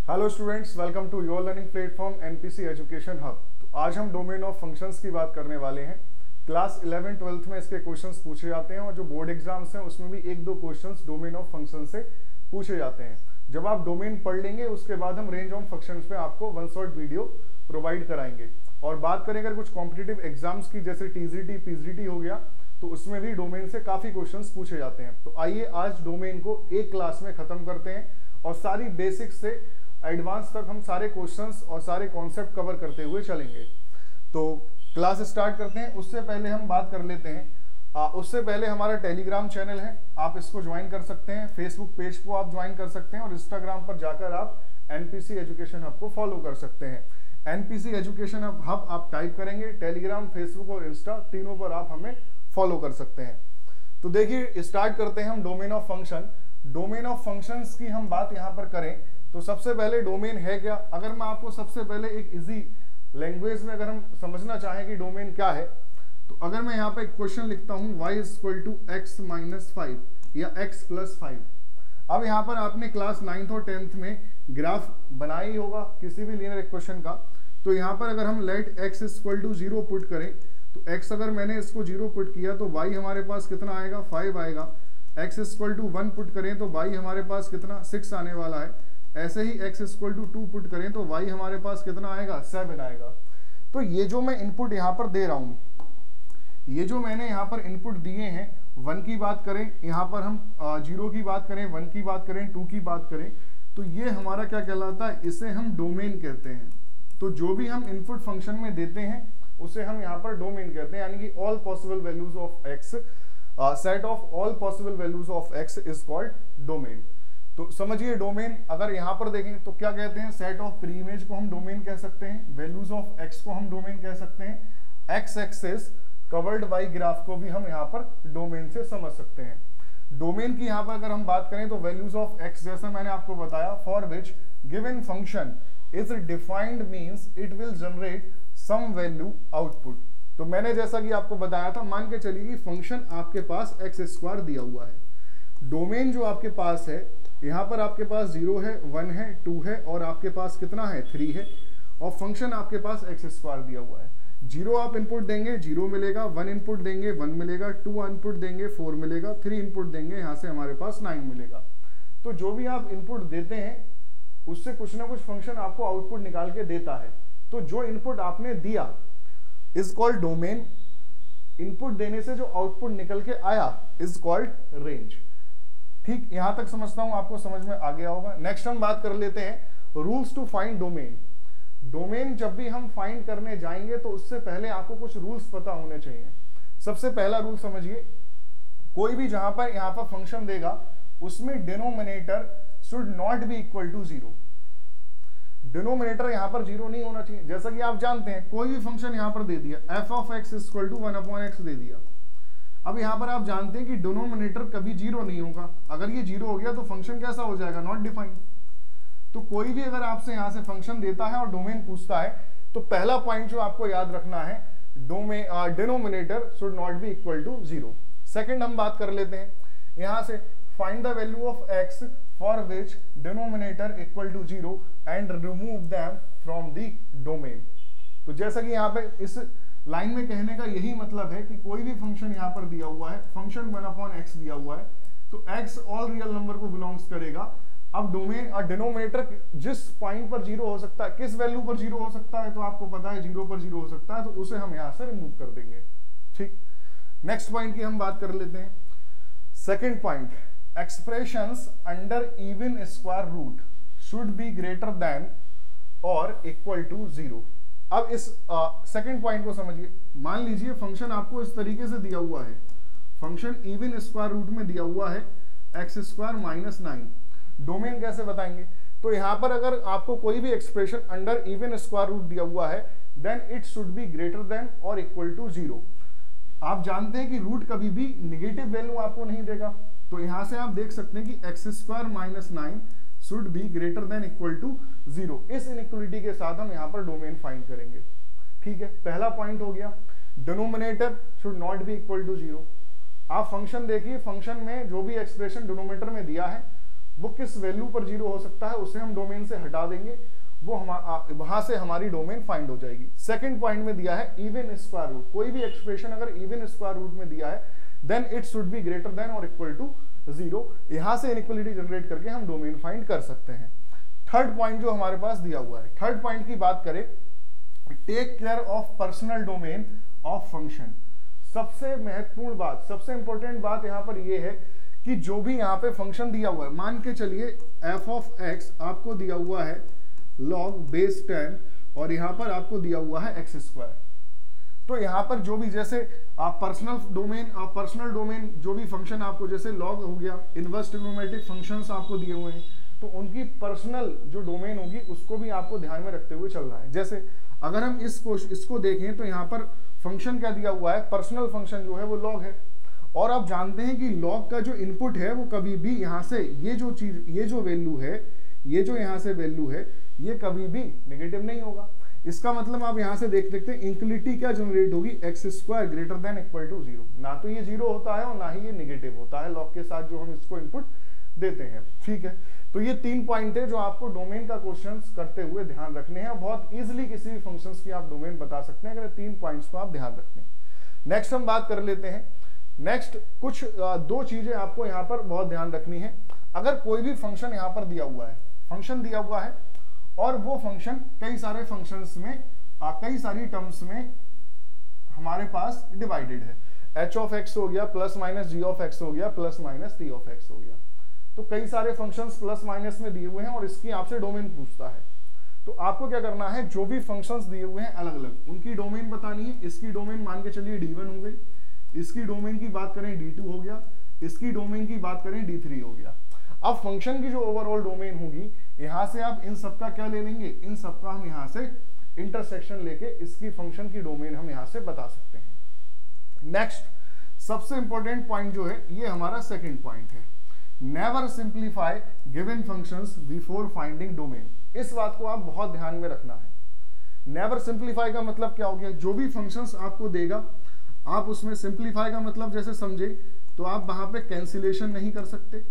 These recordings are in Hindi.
Hello students, welcome to your learning platform NPC education hub. तो आज हम डोमेन ऑफ फंक्शंस की बात करने वाले हैं। क्लास 11-12 में इसके क्वेश्चंस पूछे जाते हैं और जो बोर्ड एग्जाम्स हैं उसमें भी एक दो क्वेश्चंस डोमेन ऑफ फंक्शन से पूछे जाते हैं। जब आप डोमेन पढ़ लेंगे उसके बाद हम रेंज ऑफ फंक्शंस पे आपको वन शॉट वीडियो प्रोवाइड कराएंगे। और बात करें अगर कुछ कॉम्पिटिटिव एग्जाम्स की, जैसे टीजीटी पीजीटी हो गया, तो उसमें भी डोमेन से काफी क्वेश्चंस पूछे जाते हैं। तो आइए आज डोमेन को एक क्लास में खत्म करते हैं और सारी बेसिक्स से एडवांस तक हम सारे क्वेश्चंस और सारे कॉन्सेप्ट कवर करते हुए चलेंगे। तो क्लास स्टार्ट करते हैं। उससे पहले हम बात कर लेते हैं, उससे पहले हमारा टेलीग्राम चैनल है, आप इसको ज्वाइन कर सकते हैं। फेसबुक पेज को आप ज्वाइन कर सकते हैं और इंस्टाग्राम पर जाकर आप एनपीसी एजुकेशन हब को फॉलो कर सकते हैं। एनपीसी एजुकेशन हब आप टाइप करेंगे, टेलीग्राम, फेसबुक और इंस्टा तीनों पर आप हमें फॉलो कर सकते हैं। तो देखिए, स्टार्ट करते हैं हम domain of function. Domain of functions की हम बात यहाँ पर करें तो सबसे पहले डोमेन है क्या। अगर मैं आपको सबसे पहले एक इजी लैंग्वेज में अगर हम समझना चाहें कि डोमेन क्या है, तो अगर मैं यहाँ पे एक क्वेश्चन लिखता हूँ y = x - 5 या x + 5। अब यहाँ पर आपने क्लास 9th और 10th में ग्राफ बनाया ही होगा किसी भी लीनियर इक्वेशन का। तो यहाँ पर अगर हम लेट x = 0 पुट करें तो x अगर मैंने इसको 0 पुट किया तो y हमारे पास कितना आएगा, 5 आएगा। x = 1 पुट करें तो y हमारे पास कितना, 6 आने वाला है। ऐसे ही x = 2 पुट करें तो y हमारे पास कितना आएगा, 7 आएगा। तो ये जो मैं इनपुट यहाँ पर दे रहा हूँ, ये जो मैंने यहाँ पर इनपुट दिए हैं, 1 की बात करें, यहाँ पर हम 0 की बात करें, 1 की बात करें, 2 की बात करें, तो ये हमारा क्या कहलाता है, इसे हम डोमेन कहते हैं। तो जो भी हम इनपुट फंक्शन में देते हैं उसे हम यहाँ पर डोमेन कहते हैं, यानी कि all possible values of x, set of all possible values of x is called domain. तो समझिए, डोमेन अगर यहाँ पर देखें तो क्या कहते हैं, सेट ऑफ प्री इमेज को हम डोमेन कह सकते हैं, वैल्यूज ऑफ x को हम डोमेन कह सकते हैं, x axis covered by graph को भी हम यहाँ पर डोमेन से समझ सकते हैं। डोमेन की यहाँ पर अगर हम बात करें तो वैल्यूज ऑफ x, जैसा मैंने आपको बताया, for which given function is defined means it will generate some value output. तो मैंने जैसा कि आपको बताया था, मान के चलिए कि फंक्शन आपके पास x² दिया हुआ है। डोमेन जो आपके पास है, यहाँ पर आपके पास 0 है, 1 है, 2 है और आपके पास कितना है, 3 है। और फंक्शन आपके पास x² दिया हुआ है। 0 आप इनपुट देंगे 0 मिलेगा, 1 इनपुट देंगे 1 मिलेगा, 2 इनपुट देंगे 4 मिलेगा, 3 इनपुट देंगे, यहाँ से हमारे पास 9 मिलेगा। तो जो भी आप इनपुट देते हैं उससे कुछ ना कुछ फंक्शन आपको आउटपुट निकाल के देता है। तो जो इनपुट आपने दिया इज कॉल्ड डोमेन। इनपुट देने से जो आउटपुट निकल के आया इज कॉल्ड रेंज। ठीक, यहां तक समझता हूं आपको समझ में आ गया होगा। नेक्स्ट हम बात कर लेते हैं rules to find domain. Domain जब भी हम फाइंड करने जाएंगे तो उससे पहले आपको कुछ रूल्स पता होने चाहिए। सबसे पहला रूल समझिए, कोई भी जहां पर यहां पर फंक्शन देगा उसमें denominator should not be equal to 0। Denominator यहां पर 0 नहीं होना चाहिए। जैसा कि आप जानते हैं, कोई भी फंक्शन यहां पर दे दिया, f(x) = 1/x दे दिया। अब यहां पर आप जानते हैं कि डिनोमिनेटर कभी 0 नहीं होगा। अगर ये 0 हो गया तो फंक्शन कैसा हो जाएगा, नॉट डिफाइंड। तो कोई भी अगर आपसे यहां से फंक्शन देता है और डोमेन पूछता है तो पहला पॉइंट जो आपको याद रखना है, denominator should not be equal to 0। Second हम बात कर लेते हैं यहां से, find the value of x for which denominator equal to 0 and remove them from the domain. तो जैसा कि यहाँ पे इस लाइन में कहने का यही मतलब है कि कोई भी फंक्शन यहाँ पर दिया हुआ है, फंक्शन 1/x दिया हुआ है, तो x ऑल रियल नंबर को बिलोंग्स करेगा। अब डोमेन और डिनोमिनेटर जिस पॉइंट पर 0 हो सकता है, किस वैल्यू पर 0 हो सकता है, तो आपको पता है 0 पर 0 हो सकता है, तो उसे हम यहाँ से रिमूव कर देंगे। ठीक, नेक्स्ट पॉइंट की हम बात कर लेते हैं। Second point, expressions under even square root should be greater than और इक्वल टू 0। अब इस सेकंड पॉइंट को समझिए। मान लीजिए फंक्शन आपको इस तरीके से दिया हुआ है, फंक्शन इवन स्क्वायर रूट में दिया हुआ है x² - 9। डोमेन कैसे बताएंगे, तो यहां पर अगर आपको कोई भी expression under even square root दिया हुआ है then it should be greater than और इक्वल टू 0। आप जानते हैं कि रूट कभी भी निगेटिव वैल्यू आपको नहीं देगा। तो यहां से आप देख सकते हैं कि x² - 9 should be greater than equal to 0। इस इनइक्वलिटी के साथ हम यहाँ पर डोमेन फाइंड करेंगे। ठीक है, पहला पॉइंट हो गया, denominator should not be equal to 0। आप फंक्शन देखिए, फंक्शन में जो भी एक्सप्रेशन डिनोमिनेटर में दिया है वो किस वैल्यू पर 0 हो सकता है उसे हम डोमेन से हटा देंगे, वो वहां से हमारी डोमेन फाइंड हो जाएगी। सेकंड पॉइंट में दिया है इवन स्क्वायर रूट, कोई भी एक्सप्रेशन अगर इवन स्क्वायर रूट में दिया है then it should be greater than और इक्वल टू 0। यहां से इनइक्वालिटी जनरेट करके हम डोमेन फाइंड कर सकते हैं। थर्ड पॉइंट जो हमारे पास दिया हुआ है, थर्ड पॉइंट की बात करें, take care of personal domain of function. सबसे महत्वपूर्ण बात, सबसे इंपॉर्टेंट बात यहां पर यह है कि जो भी यहां पे फंक्शन दिया हुआ है, मान के चलिए f ऑफ x आपको दिया हुआ है log बेस 10 और यहां पर आपको दिया हुआ है x स्क्वायर। तो यहां पर जो भी जैसे आप पर्सनल डोमेन जो भी फंक्शन आपको जैसे log हो गया, इनवर्स ट्रिग्नोमेट्रिक फंक्शंस आपको दिए हुए हैं, तो उनकी पर्सनल जो डोमेन होगी उसको भी आपको ध्यान में रखते हुए चलना है। जैसे अगर हम इसको देखें तो यहाँ पर फंक्शन क्या दिया हुआ है, पर्सनल फंक्शन जो है वो log है, और आप जानते हैं कि log का जो इनपुट है वो कभी भी यहाँ से ये जो वैल्यू है, ये जो यहाँ से वैल्यू है, ये कभी भी नेगेटिव नहीं होगा। इसका मतलब आप यहाँ से देख सकते हैं इनक्वलिटी क्या जनरेट होगी, x square greater than equal to 0। ना तो ये 0 होता है और ना ही ये नेगेटिव होता है log के साथ जो हम इसको इनपुट देते हैं। ठीक है, तो ये 3 पॉइंट है जो आपको डोमेन का क्वेश्चंस करते हुए ध्यान रखने हैं। बहुत इजीली किसी भी फंक्शंस की आप डोमेन बता सकते हैं अगर 3 पॉइंट्स को आप ध्यान रखते हैं। नेक्स्ट हम बात कर लेते हैं। नेक्स्ट कुछ 2 चीजें आपको यहाँ पर बहुत ध्यान रखनी है। अगर कोई भी फंक्शन यहाँ पर दिया हुआ है, फंक्शन दिया हुआ है और वो फंक्शन कई सारे फंक्शंस में कई सारी टर्म्स में हमारे पास डिवाइडेड है, h ऑफ x हो गया plus minus g of x हो गया plus minus t of x हो गया, तो कई सारे फंक्शंस प्लस माइनस में दिए हुए हैं और इसकी आपसे डोमेन पूछता है। तो आपको क्या करना है, जो भी फंक्शंस दिए हुए हैं अलग अलग उनकी डोमेन बतानी है। इसकी डोमेन मान के चलिए d1 हो गई, इसकी डोमेन की बात करें d2 हो गया, इसकी डोमेन की बात करें d3 हो गया। अब फंक्शन की जो ओवरऑल डोमेन होगी, यहां से आप इन सबका क्या ले लेंगे, इन सबका हम यहां से इंटरसेक्शन लेके इसकी फंक्शन की डोमेन हम यहां से बता सकते हैं। नेक्स्ट सबसे इंपॉर्टेंट पॉइंट जो है ये हमारा सेकंड पॉइंट है, never simplify given functions before finding domain. इस बात को आप बहुत ध्यान में रखना है। नेवर सिंप्लीफाई का मतलब क्या हो गया, जो भी फंक्शंस आपको देगा आप उसमें सिंप्लीफाई का मतलब जैसे समझे तो आप वहां पे कैंसिलेशन नहीं कर सकते,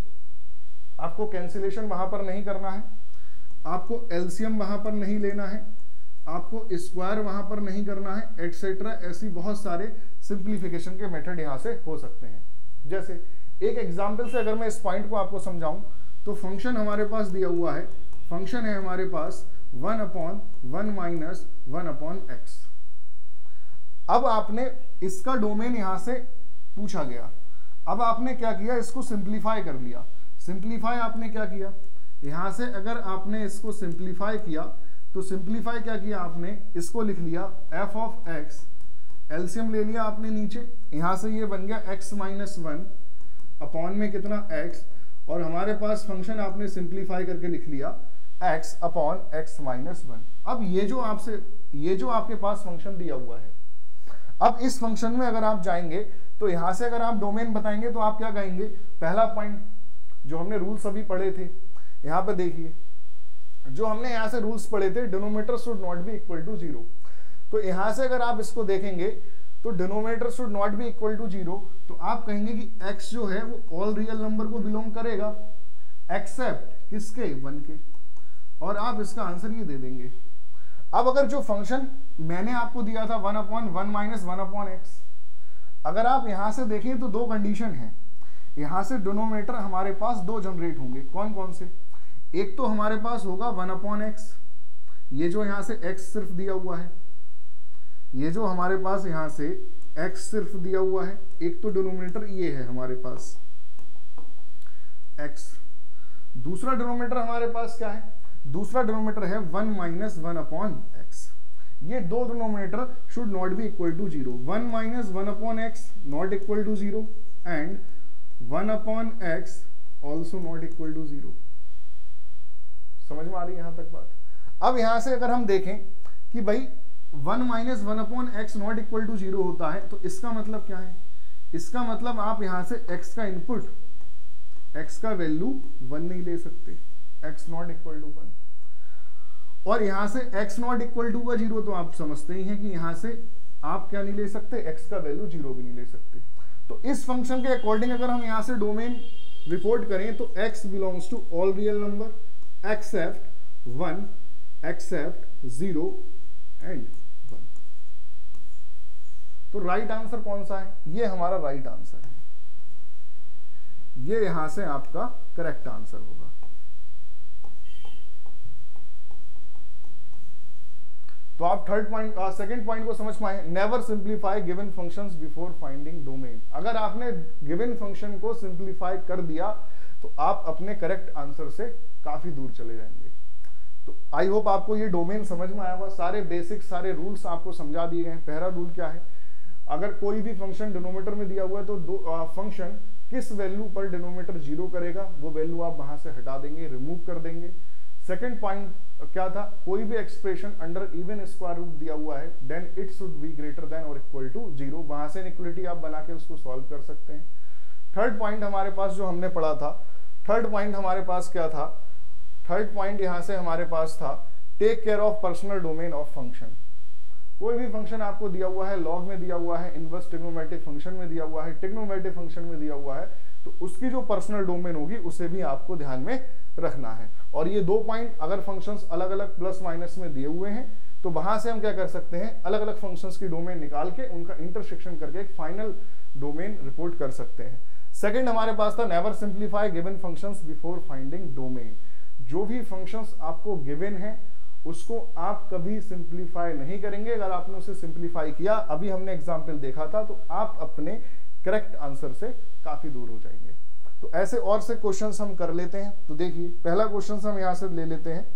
आपको कैंसिलेशन वहां पर नहीं करना है, आपको एलसीएम वहां पर नहीं लेना है, आपको स्क्वायर वहां पर नहीं करना है, एटसेट्रा। ऐसी बहुत सारे सिंप्लीफिकेशन के मेथड यहां से हो सकते हैं। जैसे एक एग्जांपल से अगर मैं इस पॉइंट को आपको समझाऊं तो फंक्शन हमारे पास दिया हुआ है, फंक्शन है हमारे पास 1/1 माइनस 1/x। अब आपने इसका डोमेन यहां से पूछा गया, अब आपने क्या किया, इसको सिंप्लीफाई कर लिया। सिंप्लीफाई आपने क्या किया, यहां से अगर आपने इसको सिंप्लीफाई किया तो सिंप्लीफाई क्या किया आपने, इसको लिख लिया f ऑफ x, एलसीएम ले लिया आपने नीचे, यहां से ये बन गया x माइनस 1 अपॉन में कितना x, और हमारे पास फंक्शन आपने सिंप्लीफाई करके लिख लिया x अपॉन x माइनस 1। अब ये जो आपके पास फंक्शन दिया हुआ है, अब इस फंक्शन में अगर आप जाएंगे तो यहां से अगर आप डोमेन बताएंगे तो आप क्या कहेंगे, पहला पॉइंट जो हमने रूल्स अभी पढ़े थे, यहां पर देखिए जो हमने यहां से रूल्स पढ़े थे, denominator should not be equal to 0। तो यहां से अगर आप इसको देखेंगे तो denominator should not be equal to 0, तो आप कहेंगे कि x जो है वो ऑल रियल नंबर को बिलोंग करेगा एक्सेप्ट किसके, 1 के, और आप इसका आंसर ये दे देंगे। अब अगर जो फंक्शन मैंने आपको दिया था 1/1 माइनस 1/x, अगर आप यहां से देखें तो 2 कंडीशन है, यहां से डिनोमिनेटर हमारे पास 2 जनरेट होंगे। कौन कौन से, एक तो हमारे पास होगा 1/x, ये जो यहां से x सिर्फ दिया हुआ है, ये जो हमारे पास यहां से x सिर्फ दिया हुआ है, एक तो डिनोमिनेटर ये है हमारे पास x। दूसरा डिनोमिनेटर हमारे पास क्या है, दूसरा डिनोमिनेटर है 1 माइनस 1/x। ये 2 denominator should not be equal to 0, 1 minus 1/x not equal to 0 and 1/x also not equal to 0। समझ में आ रही है यहां तक बात। अब यहां से अगर हम देखें कि भाई 1 minus 1/x not equal to 0 होता है, तो इसका मतलब क्या है, इसका मतलब आप यहां से x का इनपुट, x का वैल्यू 1 नहीं ले सकते, x नॉट इक्वल टू 1, और यहां से x नॉट इक्वल टू का 0 तो आप समझते ही हैं कि यहां से आप क्या नहीं ले सकते, x का वैल्यू 0 भी नहीं ले सकते। तो इस फंक्शन के अकॉर्डिंग अगर हम यहां से डोमेन रिपोर्ट करें तो x belongs to all real number except 1, except 0 and 1। तो राइट आंसर कौन सा है? ये हमारा राइट आंसर है, ये यहां से आपका करेक्ट आंसर होगा। तो आप सेकंड पॉइंट को समझ पाए। Never simplify given functions before finding domain. अगर आपने गिवन फंक्शन को सिंप्लीफाई कर दिया तो आप अपने करेक्ट आंसर से काफी दूर चले जाएंगे। तो आई होप आपको ये डोमेन समझ में आया होगा। सारे बेसिक्स, सारे रूल्स आपको समझा दिए गए। पहला रूल क्या है? अगर कोई भी फंक्शन डिनोमिनेटर में दिया हुआ है तो फंक्शन किस वैल्यू पर डिनोमिनेटर 0 करेगा वो वैल्यू आप वहां से हटा देंगे, रिमूव कर देंगे। सेकंड पॉइंट क्या था? कोई भी expression under even square root दिया हुआ है then it should be greater than और इक्वल टू 0। वहां से इनइक्वालिटी आप बना के उसको सॉल्व कर सकते हैं। थर्ड पॉइंट हमारे पास जो हमने पढ़ा था, थर्ड पॉइंट हमारे पास क्या था? थर्ड पॉइंट यहां से हमारे पास था take care of personal domain of function. कोई भी फंक्शन आपको दिया हुआ है, लॉग में दिया हुआ है, इनवर्स ट्रिग्नोमेट्रिक फंक्शन में दिया हुआ है, ट्रिग्नोमेट्रिक फंक्शन में दिया हुआ है, तो उसकी जो पर्सनल डोमेन होगी उसे भी आपको ध्यान में रखना है। और ये 2 पॉइंट अगर फंक्शंस अलग अलग प्लस माइनस में दिए हुए हैं तो वहां से हम क्या कर सकते हैं? अलग अलग फंक्शंस की डोमेन निकाल के उनका इंटरसेक्शन करके एक फाइनल डोमेन रिपोर्ट कर सकते हैं। सेकंड हमारे पास था never simplify given functions before finding domain. जो भी फंक्शंस आपको गिवन है उसको आप कभी सिंप्लीफाई नहीं करेंगे। अगर आपने उसे सिंप्लीफाई किया, अभी हमने एग्जाम्पल देखा था, तो आप अपने करेक्ट आंसर से काफी दूर हो जाएंगे। तो ऐसे और से क्वेश्चंस हम कर लेते हैं। तो देखिए पहला क्वेश्चन हम यहां से ले लेते हैं।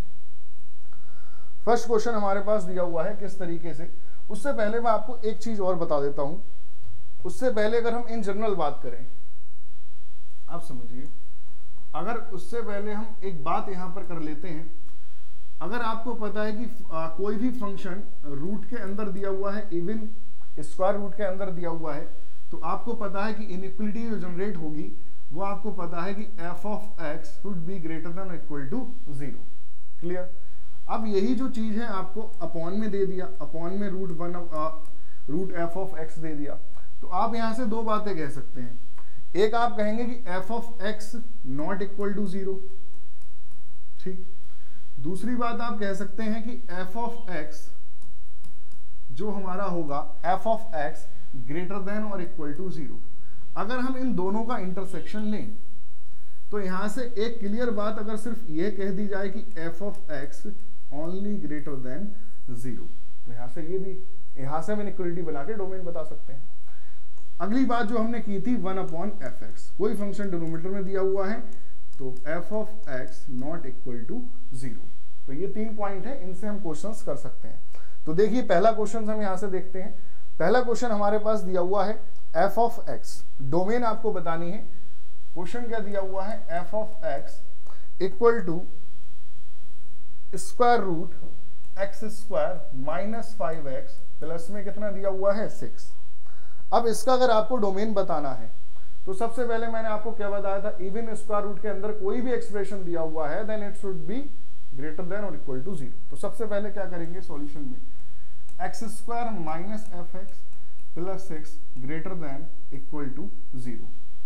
फर्स्ट क्वेश्चन हमारे पास दिया हुआ है किस तरीके से। उससे पहले मैं आपको एक चीज और बता देता हूं। उससे पहले अगर हम इन जनरल बात करें, आप समझिए, अगर उससे पहले हम एक बात यहां पर कर लेते हैं। अगर आपको पता है कि कोई भी फंक्शन रूट के अंदर दिया हुआ है, इवन स्क्वायर रूट के अंदर दिया हुआ है, तो आपको पता है कि इनइक्वालिटी जो जनरेट होगी वो आपको पता है कि f of x should be greater than equal to 0। Clear? अब यही जो चीज है आपको अपॉन में दे दिया, अपॉन में रूट f ऑफ x दे दिया। तो आप यहां से 2 बातें कह सकते हैं। एक आप कहेंगे कि f of x not equal to 0, ठीक। दूसरी बात आप कह सकते हैं कि f ऑफ x जो हमारा होगा f of x greater than और इक्वल टू 0। अगर हम इन दोनों का इंटरसेक्शन लें तो यहां से एक क्लियर बात अगर सिर्फ ये कह दी जाए कि f of x only greater than 0, तो यहां से ये भी, यहां से हम इनइक्वालिटी बना के डोमेन बता सकते हैं। अगली बात जो हमने की थी 1/fx, कोई फंक्शन डिनोमिनेटर में दिया हुआ है तो f of x not equal to 0। तो ये 3 पॉइंट है, इनसे हम क्वेश्चंस कर सकते हैं। तो देखिए पहला क्वेश्चन हम यहां से देखते हैं। पहला क्वेश्चन हमारे पास दिया हुआ है f ऑफ x, डोमेन आपको बतानी है। क्वेश्चन क्या दिया हुआ है? f of x equal to square root x square minus 5x plus में कितना दिया हुआ है? 6। अब इसका अगर आपको डोमेन बताना है तो सबसे पहले मैंने आपको क्या बताया था? इवन स्क्वायर रूट के अंदर कोई भी एक्सप्रेशन दिया हुआ है then it should be greater than और इक्वल टू 0। तो सबसे पहले क्या करेंगे सॉल्यूशन में? x square minus fx plus 6 greater than equal to 0।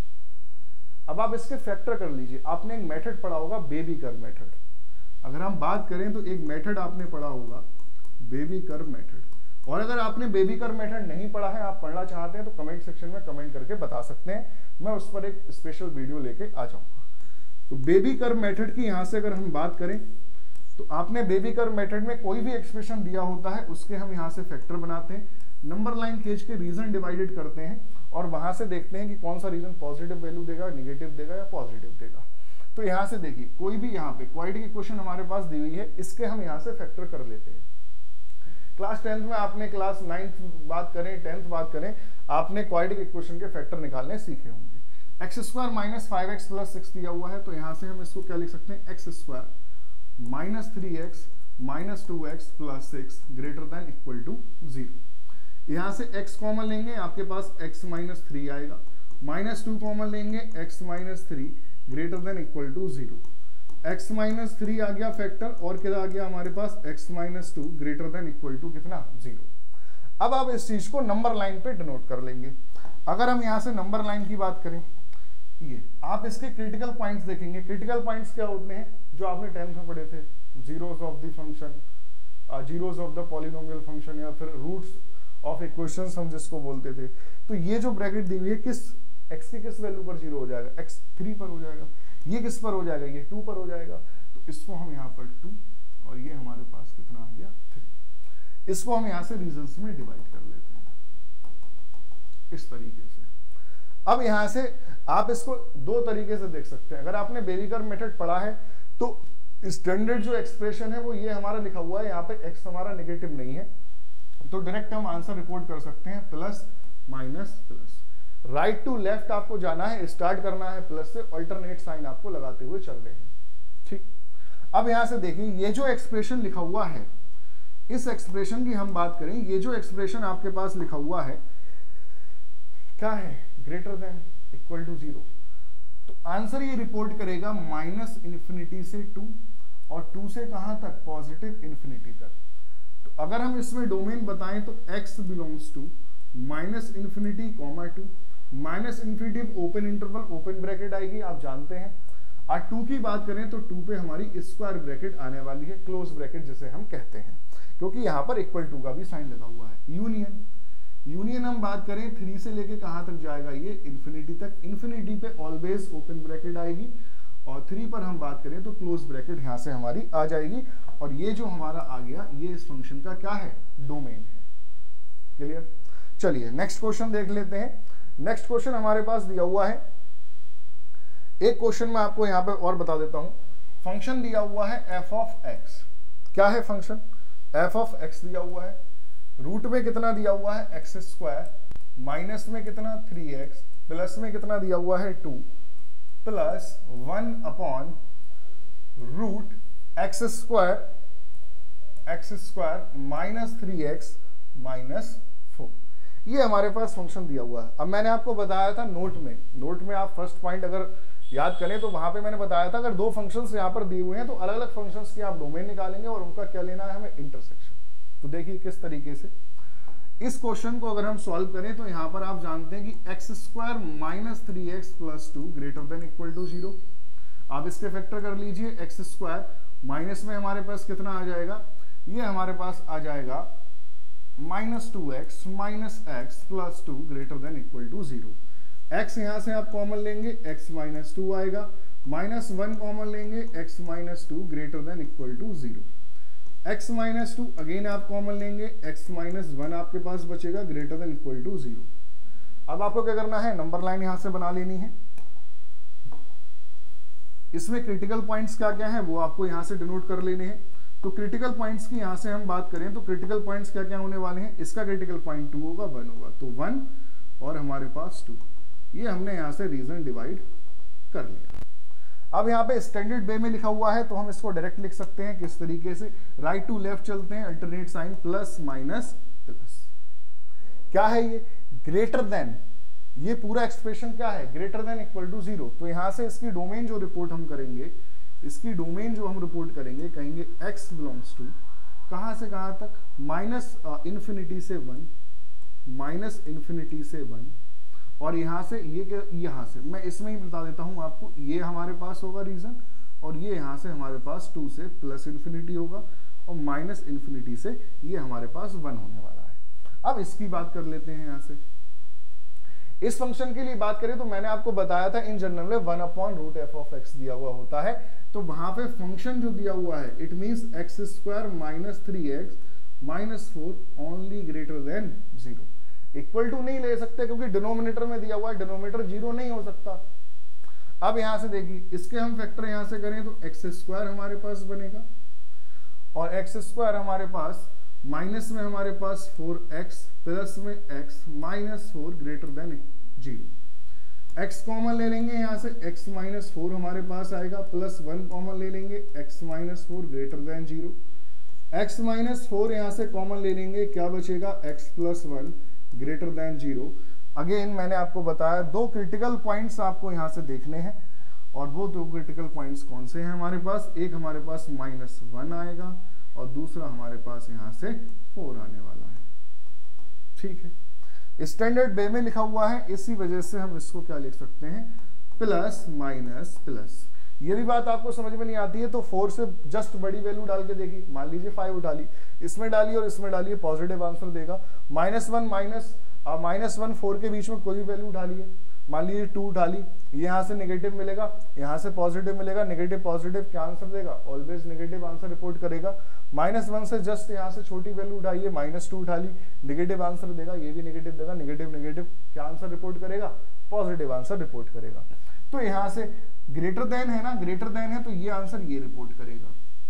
अब आप इसके फैक्टर कर लीजिए। आपने एक मेथड पढ़ा होगा बेबी कर्व मेथड। अगर हम बात करें तो एक मेथड आपने पढ़ा होगा बेबी कर्व मेथड। और अगर आपने बेबी कर्व मेथड नहीं पढ़ा है, आप पढ़ना चाहते हैं तो कमेंट सेक्शन में कमेंट करके बता सकते हैं, मैं उस पर एक स्पेशल वीडियो लेके आ जाऊंगा। तो बेबी कर्व मेथड की यहां से अगर हम बात करें तो आपने बेबी कर्व मेथड में कोई भी एक्सप्रेशन दिया होता है उसके हम यहां से फैक्टर बनाते हैं, नंबर लाइन खींच के रीजन डिवाइडेड करते हैं और वहां से देखते हैं कि कौन सा रीजन पॉजिटिव वैल्यू देगा, नेगेटिव देगा या पॉजिटिव देगा। तो यहां से देखिए कोई भी यहाँ पे क्वाड्रेटिक इक्वेशन हमारे पास दी हुई है, इसके हम यहाँ से फैक्टर कर लेते हैं। क्लास 10th में आपने, क्लास 9th बात करें, 10th बात करें, आपने क्वाड्रेटिक इक्वेशन के फैक्टर निकालने सीखे होंगे। X square minus 5x plus 6 दिया हुआ है तो यहाँ से हम इसको क्या लिख सकते हैं? X square minus 3x minus 2x plus 6 greater than equal to 0। यहाँ से x कॉमन लेंगे, आपके पास x माइनस 3 आएगा, माइनस 2 कॉमन लेंगे, x minus 3 greater than equal to 0। x minus 3 आ गया फैक्टर और क्या आ गया हमारे पास? x minus 2 greater than equal to कितना? 0। अब आप इस चीज को नंबर लाइन पे डिनोट कर लेंगे। अगर हम यहाँ से नंबर लाइन की बात करें ये आप इसके क्रिटिकल पॉइंट्स देखेंगे। क्रिटिकल पॉइंट्स क्या होते हैं जो आपने 10th में पढ़े थे, zeros of the function, zeros of the polynomial function, या फिर रूट्स ऑफ इक्वेशंस हम जिसको बोलते थे। तो ये जो ब्रैकेट दी हुई है किस x की किस वैल्यू पर 0 हो जाएगा, x 3 पर हो जाएगा। ये किस पर हो जाएगा, ये 2 पर हो जाएगा। तो इसको हम यहाँ पर 2 और ये हमारे पास कितना आ गया 3। इसको हम यहाँ से रीजन्स में डिवाइड कर लेते हैं इस तरीके से। अब यहाँ से आप इसको दो तरीके से देख सकते हैं। अगर आपने बेरीकर मेथड पढ़ा है तो स्टैंडर्ड जो एक्सप्रेशन है वो ये हमारा लिखा हुआ है, यहाँ पे x हमारा नेगेटिव नहीं है, तो डायरेक्ट हम आंसर रिपोर्ट कर सकते हैं plus minus plus. Right to left आपको जाना है, स्टार्ट करना है प्लस से, अल्टरनेट साइन आपको लगाते हुए चल रहे हैं। ठीक, अब यहां से देखिए ये जो एक्सप्रेशन लिखा हुआ है, इस एक्सप्रेशन की हम बात करें, ये जो एक्सप्रेशन आपके पास लिखा हुआ है क्या है, ग्रेटर देन इक्वल टू 0। तो आंसर ये रिपोर्ट करेगा माइनस इन्फिनिटी से 2 और 2 से कहां तक, पॉजिटिव इन्फिनिटी तक। तो अगर हम इसमें डोमेन बताएं तो x belongs to minus infinity comma 2, minus infinity open interval open bracket आएगी, आप जानते हैं। और 2 की बात करें तो 2 पे हमारी स्क्वायर ब्रैकेट आने वाली है, क्लोज ब्रैकेट जिसे हम कहते हैं, क्योंकि यहाँ पर इक्वल टू का भी साइन लगा हुआ है। यूनियन, यूनियन हम बात करें 3 से लेके कहाँ तक जाएगा, ये इन्फिनिटी तक। इन्फिनिटी पे ऑलवेज ओपन ब्रैकेट आएगी और 3 पर हम बात करें तो क्लोज ब्रैकेट यहाँ से हमारी आ जाएगी। और ये जो हमारा आ गया ये इस फंक्शन का क्या है, डोमेन है। क्लियर? चलिए नेक्स्ट क्वेश्चन देख लेते हैं। नेक्स्ट क्वेश्चन हमारे पास दिया हुआ है, एक क्वेश्चन मैं आपको यहाँ पे और बता देता हूँ। फंक्शन दिया हुआ है f ऑफ x। क्या है फंक्शन, f ऑफ x दिया हुआ है, रूट में कितना दिया हुआ है एक्स स्क्वायर, माइनस में कितना 3x, प्लस में कितना दिया हुआ है 2, plus 1 upon root x square minus 3x minus 4। ये हमारे पास फंक्शन दिया हुआ है। अब मैंने आपको बताया था नोट में आप फर्स्ट पॉइंट अगर याद करें तो वहां पे मैंने बताया था अगर दो फंक्शंस यहाँ पर दिए हुए हैं तो अलग अलग फंक्शंस की आप डोमेन निकालेंगे और उनका क्या लेना है हमें, इंटरसेक्शन। तो देखिए किस तरीके से इस क्वेश्चन को अगर हम सॉल्व करें तो यहाँ पर आप जानते हैं कि x square minus 3x plus 2 greater than equal to 0। आप इसके फैक्टर कर लीजिए, एक्स स्क्वायर माइनस में हमारे पास कितना आ जाएगा, ये हमारे पास आ जाएगा minus 2x minus x plus 2 greater than equal to 0। x यहाँ से आप कॉमन लेंगे, x माइनस 2 आएगा, माइनस 1 कॉमन लेंगे, x minus 2 greater than equal to 0। x minus 2 again आप कॉमन लेंगे, x माइनस 1 आपके पास बचेगा ग्रेटर देन इक्वल टू 0। अब आपको क्या करना है, नंबर लाइन यहां से बना लेनी है। इसमें क्रिटिकल पॉइंट्स क्या क्या है वो आपको यहां से डिनोट कर लेने हैं। तो क्रिटिकल पॉइंट्स की यहां से हम बात करें तो क्रिटिकल पॉइंट्स क्या क्या होने वाले हैं, इसका क्रिटिकल पॉइंट 2 होगा, 1 होगा, तो 1 और हमारे पास 2। ये हमने यहां से रीजन डिवाइड कर लिया। अब यहाँ पे स्टैंडर्ड वे में लिखा हुआ है तो हम इसको डायरेक्ट लिख सकते हैं किस तरीके से, राइट टू लेफ्ट चलते हैं, alternate sign plus minus plus. क्या है ये, ग्रेटर देन, ये पूरा एक्सप्रेशन क्या है, ग्रेटर देन इक्वल टू 0। तो यहाँ से इसकी डोमेन जो रिपोर्ट हम करेंगे, इसकी डोमेन जो हम रिपोर्ट करेंगे, कहेंगे x बिलोंग्स टू कहाँ से कहाँ तक, माइनस इन्फिनिटी से 1, माइनस इन्फिनिटी से 1, और यहाँ से ये यहाँ से मैं इसमें ही बता देता हूँ आपको, ये हमारे पास होगा रीजन, और ये यहाँ से हमारे पास 2 से प्लस इन्फिनिटी होगा, और माइनस इन्फिनिटी से ये हमारे पास 1 होने वाला है। अब इसकी बात कर लेते हैं। यहाँ से इस फंक्शन के लिए बात करें तो मैंने आपको बताया था इन जनरल में 1 upon root f of x दिया हुआ होता है। तो वहां पे फंक्शन जो दिया हुआ है it means x square minus 3x minus 4 only greater than 0। Equal to नहीं ले सकते क्योंकि डिनोमिनेटर में दिया हुआ है, डिनोमिनेटर 0 नहीं हो सकता। अब यहां से देखिए इसके हम फैक्टर यहां से करें तो एक्स स्क्वायर हमारे पास बनेगा, और एक्स स्क्वायर हमारे पास माइनस में हमारे पास 4x प्लस में x minus 4 greater than 0। x common ले लेंगे, यहाँ से x माइनस 4 हमारे पास आएगा, प्लस 1 कॉमन ले लेंगे, x minus 4 greater than 0। x minus 4 यहाँ से कॉमन ले लेंगे, क्या बचेगा, x plus 1 greater than 0। Again मैंने आपको बताया दो क्रिटिकल पॉइंट्स आपको यहाँ से देखने हैं, और वो दो क्रिटिकल पॉइंट्स कौन से हैं हमारे पास, एक हमारे पास माइनस 1 आएगा और दूसरा हमारे पास यहाँ से 4 आने वाला है। ठीक है, स्टैंडर्ड वे में लिखा हुआ है, इसी वजह से हम इसको क्या लिख सकते हैं, प्लस माइनस प्लस। ये भी बात आपको समझ में नहीं आती है तो 4 से जस्ट बड़ी वैल्यू डाल के देखिए, मान लीजिए 5 उठा ली, इसमें डालिए और इसमें डालिए, पॉजिटिव आंसर देगा। -1 4 के बीच में कोई भी वैल्यू उठा लिए, मान लीजिए 2 उठा ली, यहाँ से नेगेटिव मिलेगा, यहाँ से पॉजिटिव मिलेगा, नेगेटिव पॉजिटिव क्या आंसर देगा, ऑलवेज नेगेटिव आंसर रिपोर्ट करेगा। -1 से जस्ट यहाँ से छोटी वैल्यू उठाइए, -2 उठा ली, नेगेटिव आंसर देगा, ये भी नेगेटिव देगा, नेगेटिव नेगेटिव क्या आंसर रिपोर्ट करेगा, पॉजिटिव आंसर रिपोर्ट करेगा। तो यहाँ से ग्रेटर देन है ना, ग्रेटर देन है तो ये आंसर ये रिपोर्ट करेगा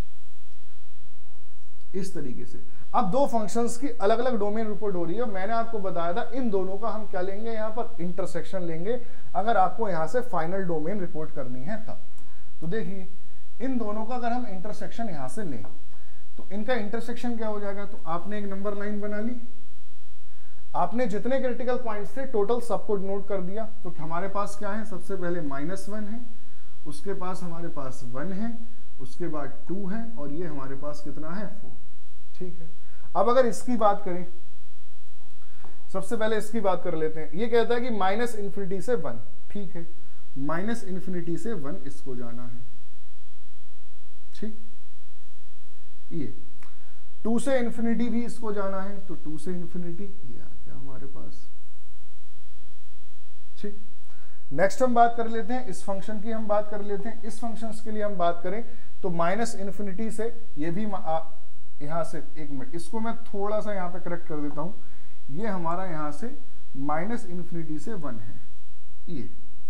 इस तरीके से। अब दो फंक्शंस की अलग अलग डोमेन रिपोर्ट हो रही है, मैंने आपको बताया था इन दोनों का हम क्या लेंगे, यहाँ पर इंटरसेक्शन लेंगे अगर आपको यहाँ से फाइनल डोमेन रिपोर्ट करनी है तब। तो देखिए इन दोनों का अगर हम इंटरसेक्शन यहाँ से लें तो इनका इंटरसेक्शन क्या हो जाएगा, तो आपने एक नंबर लाइन बना ली, आपने जितने क्रिटिकल पॉइंट्स थे टोटल सबको नोट कर दिया। तो हमारे पास क्या है, सबसे पहले -1 है, उसके पास हमारे पास 1 है, उसके बाद 2 है और ये हमारे पास कितना है 4। ठीक है, अब अगर इसकी बात करें, सबसे पहले इसकी बात कर लेते हैं। ये कहता है कि -∞ से 1, ठीक है, -∞ से 1 इसको जाना है, ठीक। ये 2 से इन्फिनिटी भी इसको जाना है, तो 2 से इन्फिनिटी ये आ गया हमारे पास, ठीक। नेक्स्ट हम बात कर लेते हैं इस फंक्शन की, हम बात कर लेते हैं इस फंक्शन के लिए हम बात करें तो -∞ से ये भी यहां से, एक मिनट इसको मैं थोड़ा सा यहां पे करेक्ट कर देता हूं, ये हमारा यहां से -∞ से 1 है ये,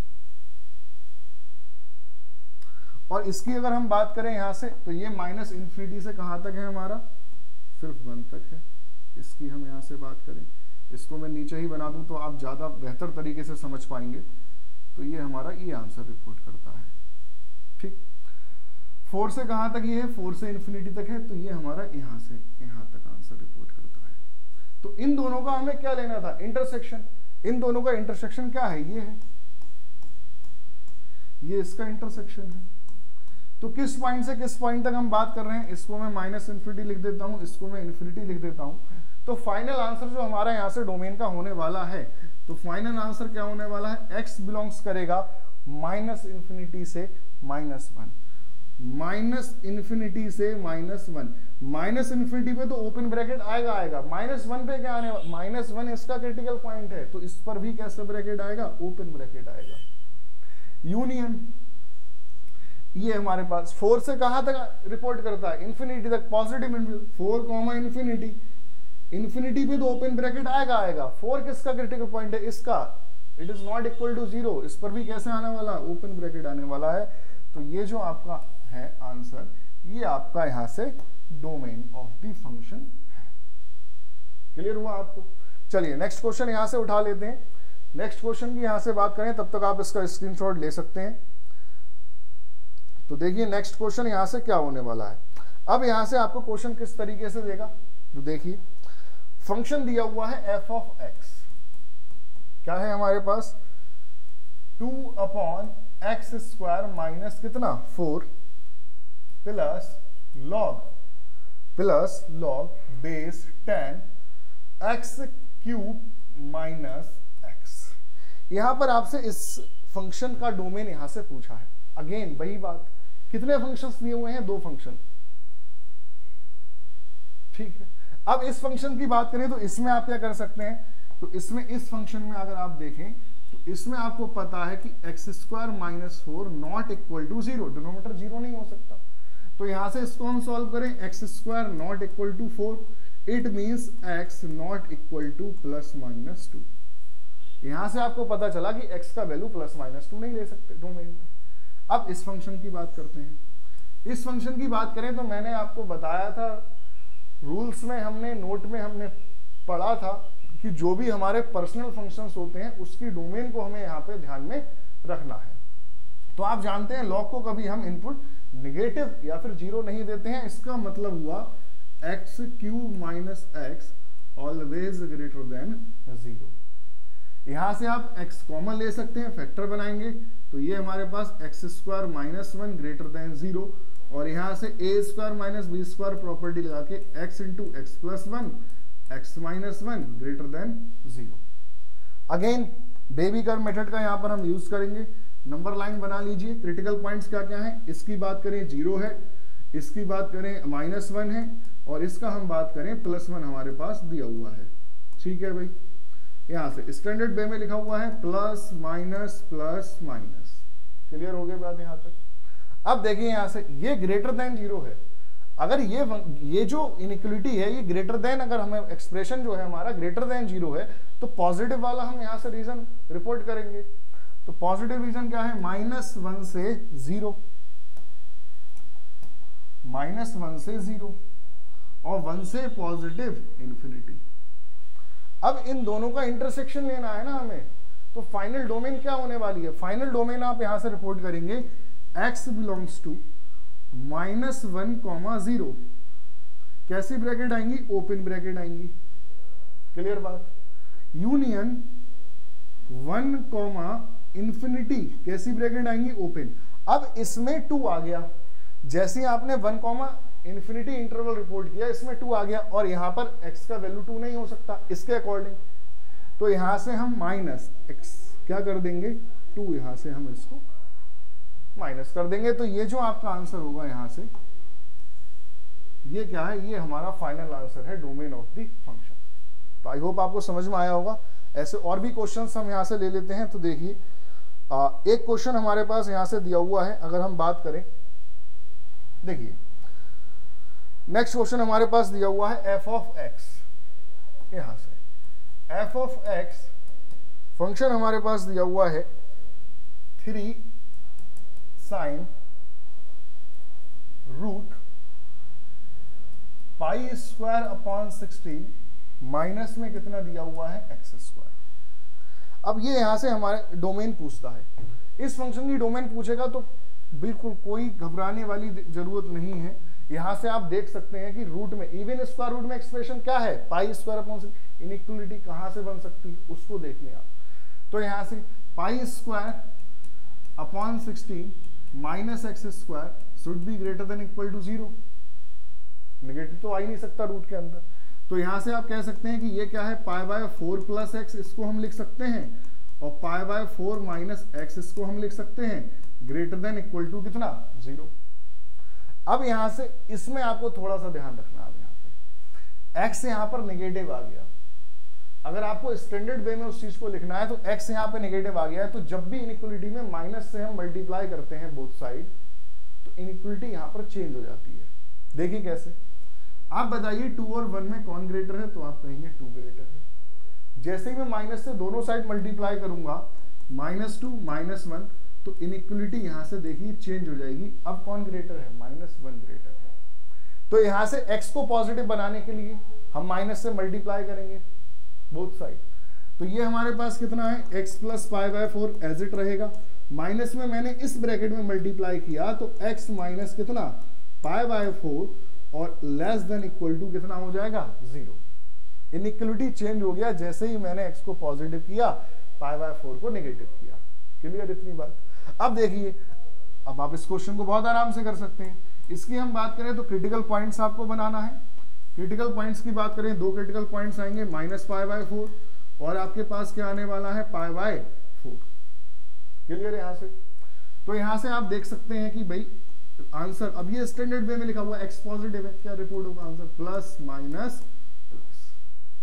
और इसकी अगर हम बात करें यहां से तो ये -∞ से कहां तक है हमारा, सिर्फ 1 तक है। इसकी हम यहां से बात करें, इसको मैं नीचे ही बना दूं तो आप ज्यादा बेहतर तरीके से समझ पाएंगे। तो ये हमारा ये आंसर रिपोर्ट करता है, ठीक। 4 से कहां तक ये है, 4 से इन्फिनिटी तक है, तो ये हमारा यहां से यहां तक आंसर रिपोर्ट करता है। तो इन दोनों का हमें क्या लेना था, इंटरसेक्शन। इन दोनों का इंटरसेक्शन क्या है, ये है, ये इसका इंटरसेक्शन है। तो किस पॉइंट से किस पॉइंट तक हम बात कर रहे हैं, इसको मैं -∞ लिख देता हूं, इसको मैं इन्फिनिटी लिख देता हूं। तो फाइनल आंसर जो हमारा यहां से डोमेन का होने वाला है, तो फाइनल आंसर क्या होने वाला है, x बिलोंग्स करेगा -∞ से -1, -∞ से -1, -∞ पे तो ओपन ब्रैकेट आएगा, -1 पे क्या आने वाला, -1 इसका क्रिटिकल पॉइंट है, तो इस पर भी कैसे ब्रैकेट आएगा, ओपन ब्रैकेट आएगा। यूनियन ये हमारे पास 4 से कहां तक रिपोर्ट करता है, इन्फिनिटी तक, पॉजिटिव 4, इन्फिनिटी पे तो ओपन ब्रैकेट आएगा। 4 किसका क्रिटिकल पॉइंट है, इसका, it is not equal to 0, इस पर भी कैसे आने वाला, ओपन ब्रैकेट आने वाला है। तो ये जो आपका है आंसर, ये आपका यहां से डोमेन ऑफ द फंक्शन है। क्लियर हुआ आपको। चलिए नेक्स्ट क्वेश्चन यहां से उठा लेते हैं। नेक्स्ट क्वेश्चन की यहां से बात करें, तब तक आप इसका स्क्रीनशॉट ले सकते हैं। तो देखिए नेक्स्ट क्वेश्चन यहां से क्या होने वाला है। अब यहां से आपको क्वेश्चन किस तरीके से देगा, तो देखिए फंक्शन दिया हुआ है f(x), क्या है हमारे पास 2/x² माइनस कितना 4 plus log base 10x³ minus x। यहां पर आपसे इस फंक्शन का डोमेन यहां से पूछा है। अगेन वही बात, कितने फंक्शंस दिए हुए हैं, 2 फंक्शन, ठीक है। अब इस फंक्शन की बात करें तो इसमें आप क्या कर सकते हैं, तो इसमें इस फंक्शन में अगर आप देखें तो इसमें आपको पता है कि x² minus 4 not equal to 0, denominator 0 नहीं हो सकता। तो यहां से इसको हम सॉल्व करें, x² not equal to 4, it means x not equal to +-2। यहां से आपको पता चला कि x का वैल्यू +-2 नहीं ले सकते डोमेन में। अब इस फंक्शन की बात करते हैं। इस फंक्शन की बात करें तो मैंने आपको बताया था, रूल्स में हमने, नोट में हमने पढ़ा था कि जो भी हमारे पर्सनल फंक्शंस होते हैं उसकी डोमेन को हमें यहाँ पे ध्यान में रखना है। तो आप जानते हैं लॉग को कभी हम इनपुट नेगेटिव या फिर 0 नहीं देते हैं। इसका मतलब हुआ x³ minus x always greater than 0। यहां से आप x कॉमन ले सकते हैं, फैक्टर बनाएंगे तो ये हमारे पास x² माइनस 1 ग्रेटर देन 0, और यहां से a² माइनस b² प्रॉपर्टी लगा के x into x plus 1 x minus 1 greater than 0। Again wavy curve method का यहां पर हम यूज करेंगे। नंबर लाइन बना लीजिए। क्रिटिकल पॉइंट्स क्या क्या है, इसकी बात करें 0 है, इसकी बात करें -1 है, और इसका हम बात करें +1 हमारे पास दिया हुआ है। ठीक है भाई, यहाँ से स्टैंडर्ड वे में लिखा हुआ है plus minus plus minus. Clear हो गई बात यहाँ तक। अब देखिए यहाँ से ये ग्रेटर देन 0 है। अगर ये जो इनइक्वलिटी है ये ग्रेटर देन, अगर हमें एक्सप्रेशन जो है हमारा ग्रेटर देन 0 है तो पॉजिटिव वाला हम यहाँ से रीजन रिपोर्ट करेंगे। तो पॉजिटिव रीजन क्या है, -1 से 0, -1 से 0 और 1 से पॉजिटिव इन्फिनिटी। अब इन दोनों का इंटरसेक्शन लेना है ना हमें, तो फाइनल डोमेन क्या होने वाली है, फाइनल डोमेन आप यहां से रिपोर्ट करेंगे x बिलोंग्स टू -1, 0। कैसी ब्रैकेट आएंगी, ओपन ब्रैकेट आएंगी। क्लियर बात। यूनियन 1, इन्फिनिटी कैसी ब्रैकेट आएंगी, ओपन। अब इसमें 2 आ गया, जैसे ही आपने 1, इन्फिनिटी इंटरवल रिपोर्ट किया, इसमें 2 आ गया, और यहां पर x का वैल्यू 2 नहीं हो सकता इसके अकॉर्डिंग, तो यहां से हम -x क्या कर देंगे, 2 यहां से हम इसको माइनस कर देंगे। तो ये जो आपका आंसर होगा यहां से, ये क्या है, ये हमारा फाइनल आंसर है डोमेन ऑफ द फंक्शन। तो आई होप आपको समझ में आया होगा। ऐसे और भी क्वेश्चंस हम यहां से ले लेते हैं। तो देखिए एक क्वेश्चन हमारे पास यहां से दिया हुआ है, अगर हम बात करें, देखिए नेक्स्ट क्वेश्चन हमारे पास दिया हुआ है f ऑफ x। यहां से f ऑफ x फंक्शन हमारे पास दिया हुआ है 3 sin रूट π² माइनस में कितना दिया हुआ है, x²। अब ये यहां से हमारे डोमेन पूछता है। इस फंक्शन की डोमेन पूछेगा तो बिल्कुल कोई घबराने वाली जरूरत नहीं है। यहां से आप देख सकते हैं कि रूट में, इवन स्क्वायर रूट में एक्सप्रेशन क्या है, π²/6। इनइक्वलिटी कहां से बन सकती है उसको देख लें आप। तो यहां से π²/16 minus x² should be greater than equal to 0। Negative तो आ ही नहीं सकता रूट के अंदर। तो यहां से आप कह सकते हैं कि ये क्या है, π/4 + x, इसको हम लिख सकते हैं, और π/4 - x इसको हम लिख सकते हैं ग्रेटर देन इक्वल टू कितना, 0। अब यहां से इसमें आपको थोड़ा सा ध्यान रखना है, यहां पे x यहां पर नेगेटिव आ गया। अगर आपको स्टैंडर्ड वे में उस चीज को लिखना है तो x यहां पे नेगेटिव आ गया है, तो जब भी इनइक्वलिटी में माइनस से हम मल्टीप्लाई करते हैं बोथ साइड, तो इनइक्वलिटी यहां पर चेंज हो जाती है। देखिए कैसे, आप बताइए 2 और 1 में कौन ग्रेटर है, तो आप कहेंगे 2 ग्रेटर है। जैसे ही मैं माइनस से दोनों साइड मल्टीप्लाई करूंगा, -2 -1, तो इनइक्वलिटी यहां से देखिए चेंज हो जाएगी। अब कौन ग्रेटर है, -1 ग्रेटर है। तो यहां से x को पॉजिटिव बनाने के लिए हम माइनस से मल्टीप्लाई करेंगे बोथ साइड। तो ये हमारे पास कितना है, x + π/4 एज इट रहेगा। माइनस में मैंने इस ब्रैकेट में मल्टीप्लाई किया तो x माइनस कितना, π/4, और लेस देन इक्वल टू कितना हो जाएगा, 0। इनइक्वलिटी चेंज हो गया जैसे ही मैंने x को पॉजिटिव किया, π/4 को नेगेटिव किया। क्लियर इतनी बात। अब देखिए, अब आप इस क्वेश्चन को बहुत आराम से कर सकते हैं। इसकी हम बात करें तो क्रिटिकल पॉइंट्स आपको बनाना है। क्रिटिकल पॉइंट्स की बात करें, 2 क्रिटिकल पॉइंट्स आएंगे, -π/4 और आपके पास क्या आने वाला है, π/4। क्लियर है यहां से। तो यहां से आप देख सकते हैं कि भाई आंसर, अब ये स्टैंडर्ड वे में लिखा हुआ x पॉजिटिव है, क्या रिपोर्ट होगा answer, plus minus plus.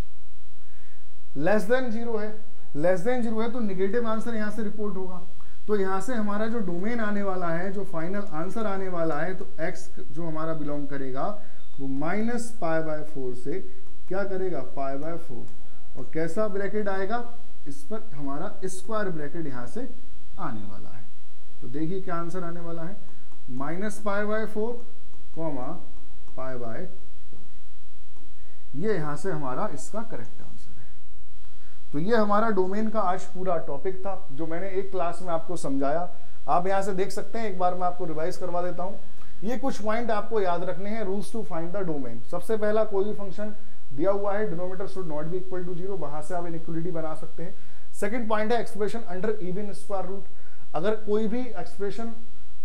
Less than 0 है, लेस देन 0 है तो नेगेटिव आंसर यहां से रिपोर्ट होगा। तो यहां से हमारा जो डोमेन आने वाला है, जो फाइनल आंसर आने वाला है, तो x जो हमारा बिलोंग करेगा वो -π/4 से क्या करेगा, π/4, और कैसा ब्रैकेट आएगा, इस पर हमारा स्क्वायर ब्रैकेट यहां से आने वाला है। तो देखिए क्या आंसर आने वाला है, -π/4, π/4। ये यहां से हमारा इसका करेक्ट आंसर है। तो ये हमारा डोमेन का आज पूरा टॉपिक था, जो मैंने एक क्लास में आपको समझाया। आप यहां से देख सकते हैं, एक बार मैं आपको रिवाइज करवा देता हूं। ये कुछ पॉइंट आपको याद रखने हैं, rules to find the domain. सबसे पहला, कोई भी फंक्शन दिया हुआ है, denominator should not be equal to 0, वहां से आप इनइक्वलिटी बना सकते हैं। सेकंड पॉइंट है expression under even square root. अगर कोई भी expression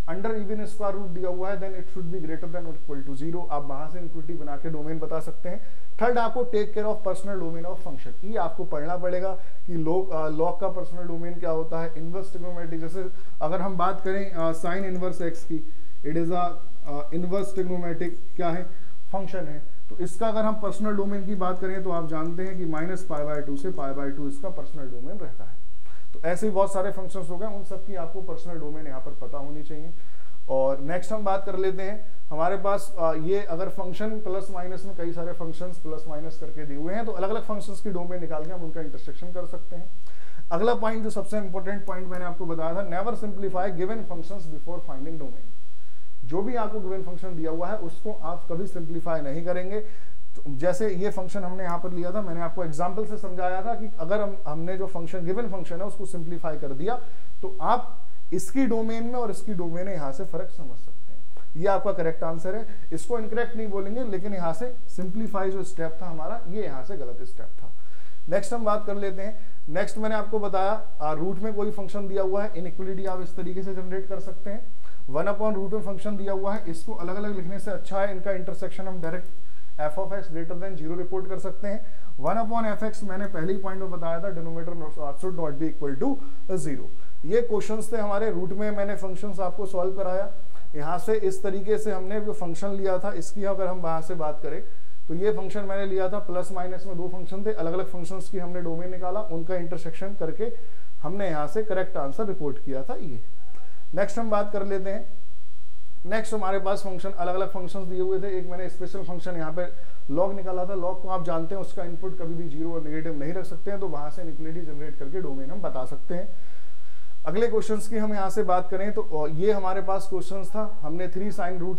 under even square root दिया हुआ है then it should be greater than और इक्वल टू 0। आप वहां से इनक्विटी बना के डोमेन बता सकते हैं। थर्ड, आपको take care of personal domain of function, ये आपको पढ़ना पड़ेगा कि लॉग का पर्सनल डोमेन क्या होता है। इनवर्स ट्रिग्नोमेट्रिक, जैसे अगर हम बात करें साइन इनवर्स एक्स की, it is a inverse trigonometric क्या है, फंक्शन है। तो इसका अगर हम पर्सनल डोमेन की बात करें तो आप जानते हैं कि -π/2 से π/2 इसका पर्सनल डोमेन रहता है। तो ऐसे ही बहुत सारे फंक्शंस हो गए, उन सब की आपको पर्सनल डोमेन यहाँ पर पता होनी चाहिए। और नेक्स्ट हम बात कर लेते हैं, हमारे पास ये अगर फंक्शन प्लस माइनस में कई सारे फंक्शंस प्लस माइनस करके दिए हुए हैं, तो अलग अलग फंक्शंस की डोमेन निकाल के हम उनका इंटरसेक्शन कर सकते हैं। अगला पॉइंट जो सबसे इंपॉर्टेंट पॉइंट मैंने आपको बताया था, never simplify given functions before finding domain. जो भी आपको गिवन फंक्शन दिया हुआ है उसको आप कभी सिंप्लीफाई नहीं करेंगे। तो जैसे ये फंक्शन हमने यहाँ पर लिया था, मैंने आपको एग्जांपल से समझाया था कि अगर हमने जो फंक्शन गिवन फंक्शन है उसको सिंप्लीफाई कर दिया तो आप इसकी डोमेन में और इसकी डोमेन में यहाँ से फर्क समझ सकते हैं। ये आपका करेक्ट आंसर है, इसको इनकरेक्ट नहीं बोलेंगे, लेकिन यहाँ से सिंप्लीफाई जो स्टेप था हमारा, ये यहाँ से गलत स्टेप था। नेक्स्ट हम बात कर लेते हैं। नेक्स्ट मैंने आपको बताया रूट में कोई फंक्शन दिया हुआ है, इनइक्वलिटी आप इस तरीके से जनरेट कर सकते हैं। 1/रूट में फंक्शन दिया हुआ है, इसको अलग अलग लिखने से अच्छा है, इनका इंटरसेक्शन हम direct f(x) greater than 0 report कर सकते हैं। 1/f(x) मैंने पहले ही पॉइंट में बताया था, denominator should not be equal to 0। ये क्वेश्चंस थे हमारे रूट में, मैंने फंक्शंस आपको सॉल्व कराया। यहाँ से इस तरीके से हमने जो फंक्शन लिया था, इसकी अगर हम वहाँ से बात करें तो ये फंक्शन मैंने लिया था, प्लस माइनस में 2 फंक्शन थे, अलग अलग फंक्शंस की हमने डोमेन निकाला, उनका इंटरसेक्शन करके हमने यहाँ से करेक्ट आंसर रिपोर्ट किया था ये। नेक्स्ट हम बात कर लेते हैं। नेक्स्ट हमारे पास फंक्शन, अलग अलग फंक्शंस दिए हुए थे। एक मैंने स्पेशल फंक्शन यहाँ पे लॉग निकाला था। लॉग को आप जानते हैं उसका इनपुट कभी भी 0 और नेगेटिव नहीं रख सकते हैं, तो वहां से इनइक्वलिटी जनरेट करके डोमेन हम बता सकते हैं। अगले क्वेश्चंस की हम यहाँ से बात करें तो ये हमारे पास क्वेश्चंस था, हमने 3 sin रूट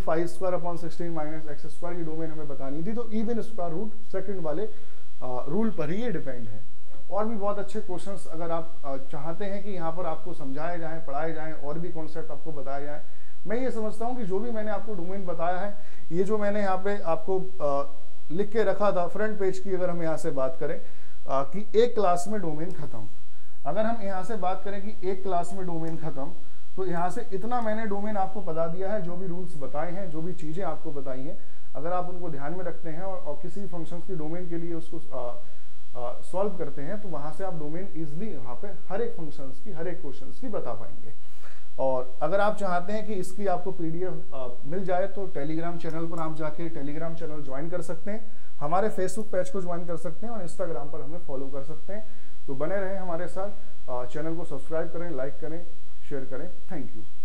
5² - x² की डोमेन हमें बतानी थी। तो इवन स्क्वायर रूट सेकंड वाले रूल पर ही ये डिपेंड है। और भी बहुत अच्छे क्वेश्चंस अगर आप चाहते हैं कि यहाँ पर आपको समझाए जाएं, पढ़ाए जाएं, और भी कॉन्सेप्ट आपको बताए जाएं, मैं ये समझता हूँ कि जो भी मैंने आपको डोमेन बताया है, ये जो मैंने यहाँ पे आपको लिख के रखा था फ्रंट पेज की, अगर हम यहाँ से बात करें कि एक क्लास में डोमेन खत्म, अगर हम यहाँ से बात करें कि एक क्लास में डोमेन खत्म, तो यहाँ से इतना मैंने डोमेन आपको बता दिया है, जो भी रूल्स बताए हैं, जो भी चीज़ें आपको बताई हैं, अगर आप उनको ध्यान में रखते हैं और किसी फंक्शन की डोमेन के लिए उसको सॉल्व करते हैं, तो वहाँ से आप डोमेन ईजिली वहाँ पे हर एक फंक्शन की, हर एक क्वेश्चन की बता पाएंगे। और अगर आप चाहते हैं कि इसकी आपको PDF मिल जाए तो टेलीग्राम चैनल पर आप जाके टेलीग्राम चैनल ज्वाइन कर सकते हैं, हमारे फेसबुक पेज को ज्वाइन कर सकते हैं और इंस्टाग्राम पर हमें फॉलो कर सकते हैं। तो बने रहें हमारे साथ, चैनल को सब्सक्राइब करें, लाइक करें, शेयर करें। Thank you.